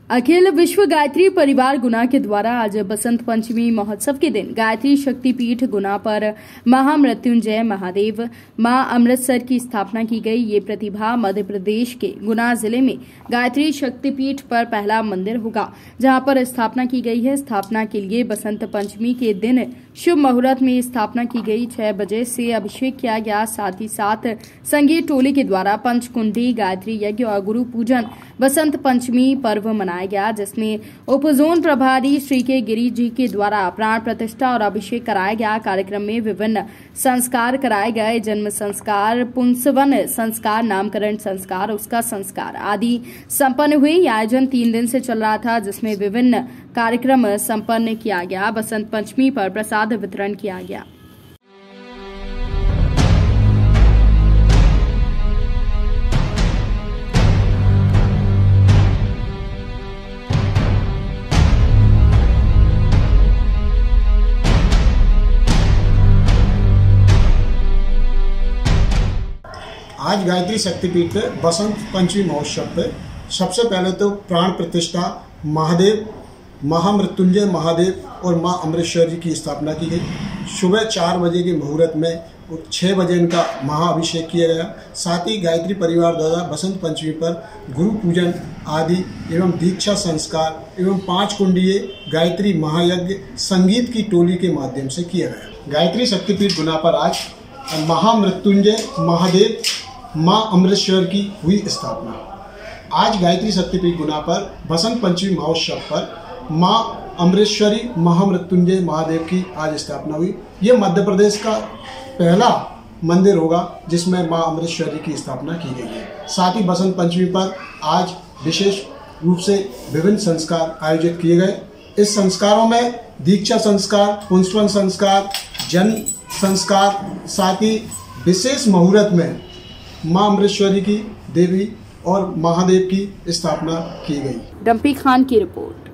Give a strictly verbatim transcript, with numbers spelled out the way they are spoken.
अखिल विश्व गायत्री परिवार गुना के द्वारा आज बसंत पंचमी महोत्सव के दिन गायत्री शक्तिपीठ गुना पर महामृत्युंजय महादेव मां अमृतसर की स्थापना की गई। ये प्रतिभा मध्य प्रदेश के गुना जिले में गायत्री शक्तिपीठ पर पहला मंदिर होगा, जहां पर स्थापना की गई है। स्थापना के लिए बसंत पंचमी के दिन शुभ मुहूर्त में स्थापना की गई। छह बजे से अभिषेक किया गया। साथ ही साथ संगीत टोली के द्वारा पंचकुंडी गायत्री यज्ञ और गुरु पूजन बसंत पंचमी पर्व मनाया गया, जिसमें उपजोन प्रभारी श्री के गिरी जी के द्वारा प्राण प्रतिष्ठा और अभिषेक कराया गया। कार्यक्रम में विभिन्न संस्कार कराए गए। जन्म संस्कार, पुंसवन संस्कार, नामकरण संस्कार, उसका संस्कार आदि संपन्न हुए। यह आयोजन तीन दिन से चल रहा था, जिसमें विभिन्न कार्यक्रम संपन्न किया गया। बसंत पंचमी पर प्रसाद वितरण किया गया। आज गायत्री शक्तिपीठ पे बसंत पंचमी महोत्सव पे सबसे पहले तो प्राण प्रतिष्ठा महादेव, महामृत्युंजय महादेव और मां अमृतसर की स्थापना की गई। सुबह चार बजे के मुहूर्त में छः बजे इनका महाअभिषेक किया गया। साथ ही गायत्री परिवार द्वारा बसंत पंचमी पर गुरु पूजन आदि एवं दीक्षा संस्कार एवं पांच कुंडीय गायत्री महायज्ञ संगीत की टोली के माध्यम से किया गया। गायत्री शक्तिपीठ गुना पर आज महामृत्युंजय महादेव मां अमृतसर की हुई स्थापना। आज गायत्री शक्तिपीठ गुना पर बसंत पंचमी महोत्सव पर मां अमृतसरी महामृत्युंजय महादेव की आज स्थापना हुई। ये मध्य प्रदेश का पहला मंदिर होगा जिसमें मां अमृतसरी की स्थापना की गई है। साथ ही बसंत पंचमी पर आज विशेष रूप से विभिन्न संस्कार आयोजित किए गए। इस संस्कारों में दीक्षा संस्कार, पुंसवन संस्कार, जन्म संस्कार, साथ ही विशेष मुहूर्त में मां अमृतसरी की देवी और महादेव की स्थापना की गई। डम्पी खान की रिपोर्ट।